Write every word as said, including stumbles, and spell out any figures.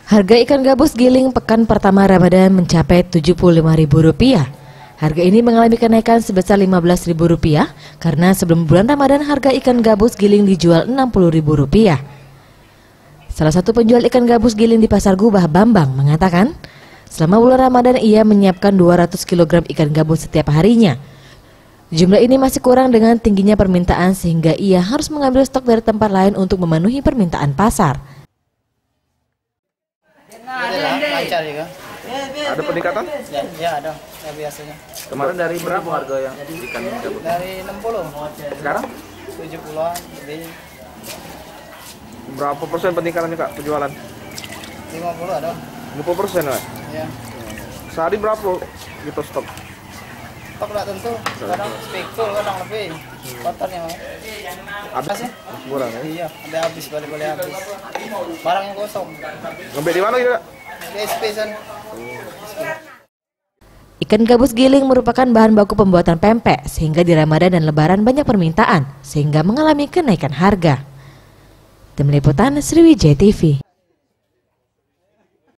Harga ikan gabus giling pekan pertama Ramadan mencapai tujuh puluh lima ribu rupiah. Harga ini mengalami kenaikan sebesar lima belas ribu rupiah karena sebelum bulan Ramadan harga ikan gabus giling dijual enam puluh ribu rupiah. Salah satu penjual ikan gabus giling di Pasar Gubah, Bambang, mengatakan selama bulan Ramadan ia menyiapkan dua ratus kilogram ikan gabus setiap harinya. Jumlah ini masih kurang dengan tingginya permintaan sehingga ia harus mengambil stok dari tempat lain untuk memenuhi permintaan pasar. Lancar juga. Ada peningkatan? Ya, ya ada. Ya, biasanya. Kemarin dari berapa harga yang ikan gabus? Dari enam puluh. Sekarang? tujuh puluhan lebih. Berapa persen peningkatannya Kak penjualan? lima puluh ada. lima puluh persen Kak? Ya. Sehari berapa gitu stok? Stok enggak tentu. Kadang spekul, kadang lebih. Kotornya mah. Habis ya? kurang ya? Iya, ada habis balik-balik habis. Barang yang kosong. Ngambil di mana gitu Kak? Di S P san. Ikan gabus giling merupakan bahan baku pembuatan pempek, sehingga di Ramadan dan Lebaran banyak permintaan, sehingga mengalami kenaikan harga. Tim Liputan Sriwijaya T V.